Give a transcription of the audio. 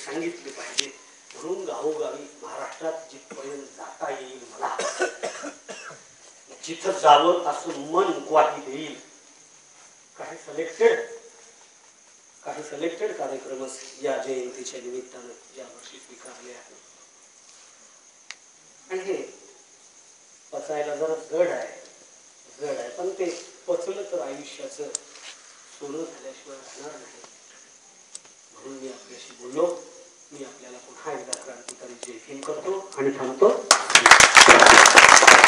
सांगितले पाहिजे. म्हणून गावोगावी महाराष्ट्रात जिथपर्यंत जाता येईल मला जिथं जावं असं मन ग्वाही देईल. काही सिलेक्टेड कार्यक्रम या जयंतीच्या निमित्तानं यावर्षी स्वीकारले आहेत. आणि हे पचायला जरा जड आहे पण ते पचलं तर आयुष्याचं सोनं झाल्याशिवाय राहणार नाही. म्हणून मी आपल्याशी बोललो. मी आपल्याला पुन्हा एकदा क्रांतिकारी जय भीम करतो आणि थांबतो.